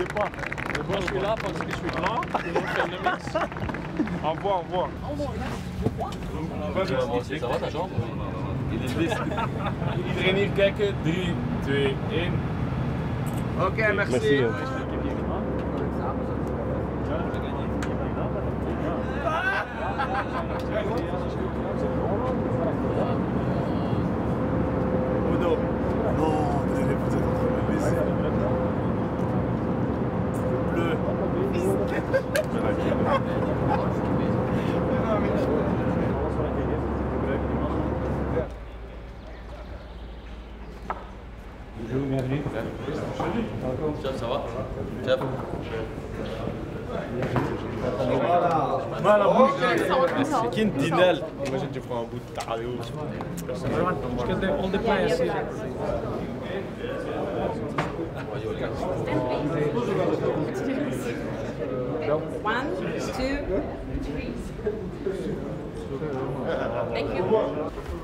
inquiétez pas. Moi je suis là parce que je suis blanc. Et on fait le mix. Au revoir, au revoir. Ça va ta jambe? Iedereen hier kijken. 3, 2, 1. Oké, merci. Merci. Uno. Non, désolé, vous êtes en train de me laisser. Bleu. Bonjour, bienvenue. Chef, ça va? Chef. Qui Dinel? Imagine tu prends un bout de taré. All the players here. One, two, three. Thank you.